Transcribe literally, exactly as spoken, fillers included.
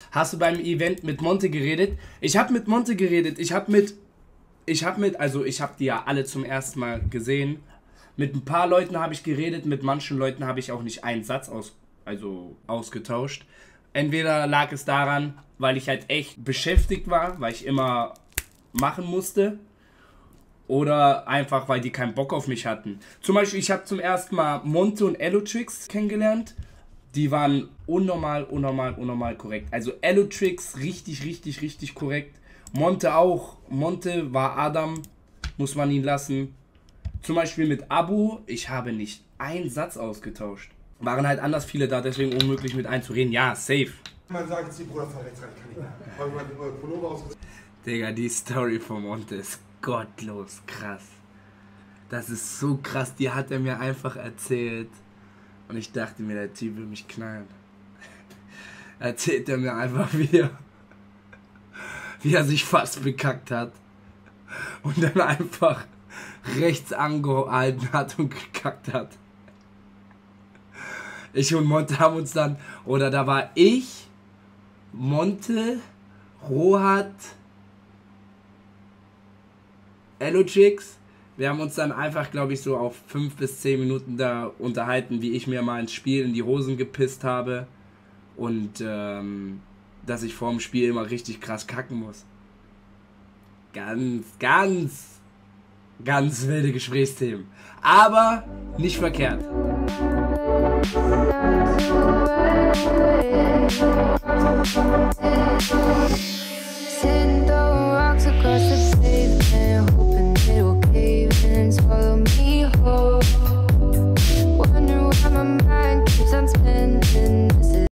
hast du beim Event mit Monte geredet? Ich habe mit Monte geredet. Ich habe mit, ich habe mit, also ich habe die ja alle zum ersten Mal gesehen. Mit ein paar Leuten habe ich geredet, mit manchen Leuten habe ich auch nicht einen Satz aus, also ausgetauscht. Entweder lag es daran, weil ich halt echt beschäftigt war, weil ich immer machen musste. Oder einfach, weil die keinen Bock auf mich hatten. Zum Beispiel, ich habe zum ersten Mal Monte und Elotrix kennengelernt. Die waren unnormal, unnormal, unnormal korrekt. Also Elotrix richtig, richtig, richtig korrekt. Monte auch. Monte war Adam, muss man ihn lassen. Zum Beispiel mit Abu, ich habe nicht einen Satz ausgetauscht. Waren halt anders viele da, deswegen unmöglich mit einzureden. Ja, safe. Man sagt jetzt, die Bruder fahr rechts rein, kann ich nicht. Weil man äh, Pullover aus. Digga, die Story von Monte ist gottlos krass. Das ist so krass, die hat er mir einfach erzählt. Und ich dachte mir, der Typ will mich knallen. Erzählt er mir einfach, wie er, wie er sich fast bekackt hat. Und dann einfach rechts angehalten hat und gekackt hat. Ich und Monte haben uns dann, oder da war ich, Monte, Rohat, Elotrix. Wir haben uns dann einfach, glaube ich, so auf fünf bis zehn Minuten da unterhalten, wie ich mir mal ins Spiel in die Hosen gepisst habe. Und ähm, dass ich vor dem Spiel immer richtig krass kacken muss. Ganz, ganz, ganz wilde Gesprächsthemen. Aber nicht verkehrt.